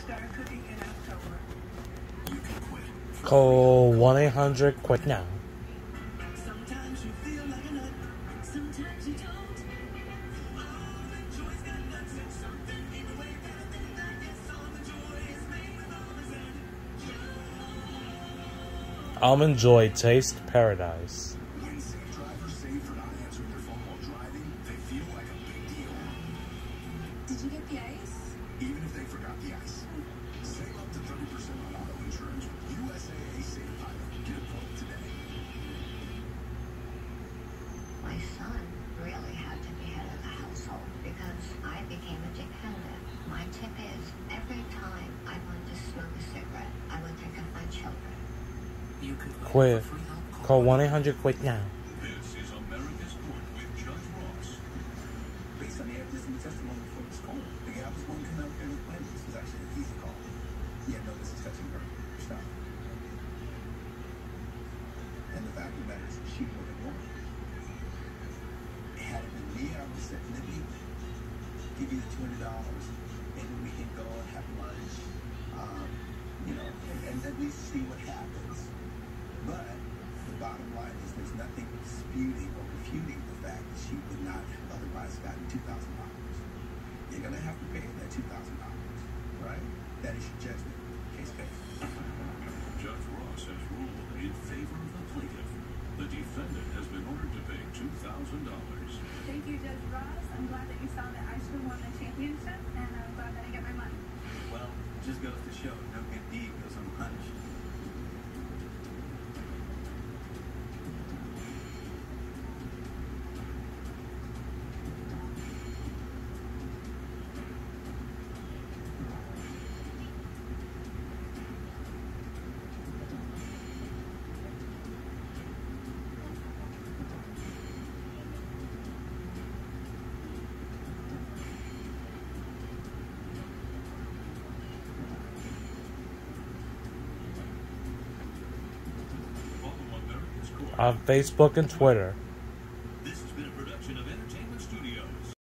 Call 1-800-QUIT now. Sometimes you feel like a nut, sometimes you don't. Almond Joy's got nuts and something even way better than that. Yes, Almond Joy is made with almonds and Almond Joy Taste Paradise. When safe drivers say for not answering their phone while driving, they feel like a big deal. Did you get the ice? Even if they forgot the ice. Save up to 30% on auto insurance with USAA Safe Pilot. Get a quote today. My son really had to be head of the household because I became a dependent. My tip is, every time I want to smoke a cigarette, I would think of my children. You could Quit. Call 1-800-QUIT now. This is America's Court with Judge Ross. Based on the evidence and testimony before this court, the guy was going to come out there with plans. This was actually an easy call. He had no business touching her. Stop. And the fact of the matter is, she would have won. Had it been me, I would have said, let me give you the $200, maybe we can go and have lunch, and at least see what happens. But the bottom line is there's nothing disputing or refuting the fact that she would not have otherwise gotten $2,000. You're going to have to pay that $2,000, right? That is your judgment. Case paid. Judge Ross has ruled in favor of the plaintiff. The defendant has been ordered to pay $2,000. Thank you, Judge Ross. I'm glad that you saw that I should have won the championship, and I'm glad that I get my money. Well, just goes to show no good deed goes unpunished. On Facebook and Twitter.